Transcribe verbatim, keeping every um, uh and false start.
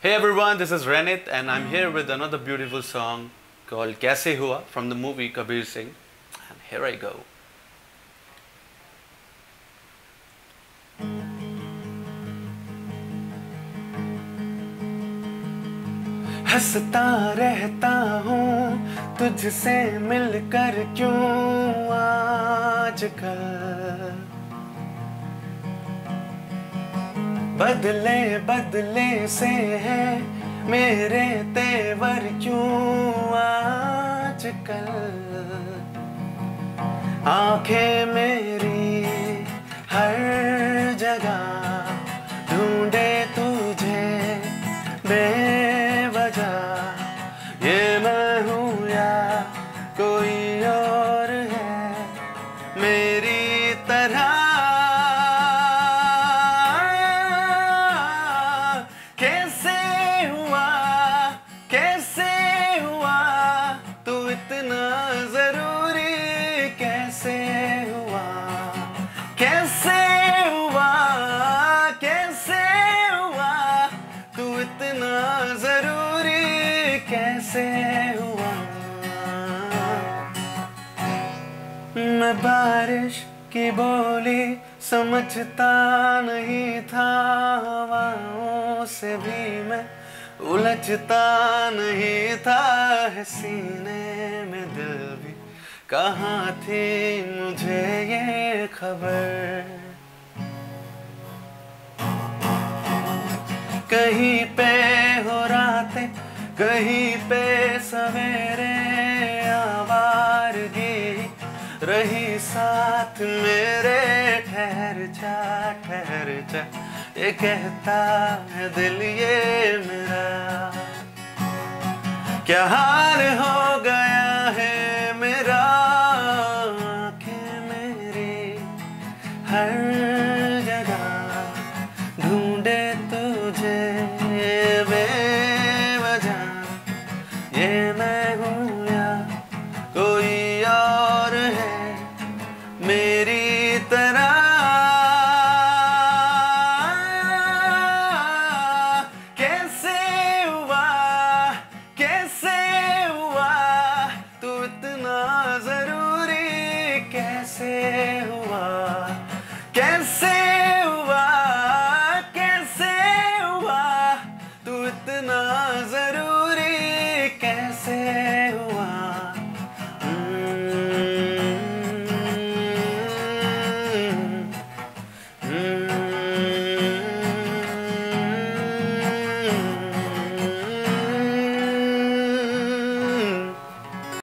Hey everyone, this is Renit and I'm here with another beautiful song called Kaise Hua from the movie Kabir Singh. And here I go. हंसता रहता हूँ तुझसे मिलकर क्यों आजकल, बदले बदले से है मेरे तेवर क्यों आजकल। आंखें मेरी हर जगह ढूंढे तुझे बेवजह, ये मैं हूँ या कोई और है मेरी तरह। कैसे हुआ कैसे हुआ तू इतना जरूरी, कैसे हुआ कैसे हुआ कैसे हुआ तू इतना जरूरी, कैसे हुआ। मैं बारिश की बोली समझता नहीं था, हवाओं से भी मैं उलझता नहीं था, है सीने में दिल भी कहाँ थी मुझे ये खबर। कहीं पे हो रातें कहीं पे सवेरे, आवारगी रही साथ मेरे। ठहर जा ठहर जा ये कहता है दिल ये मेरा, क्या हाल हो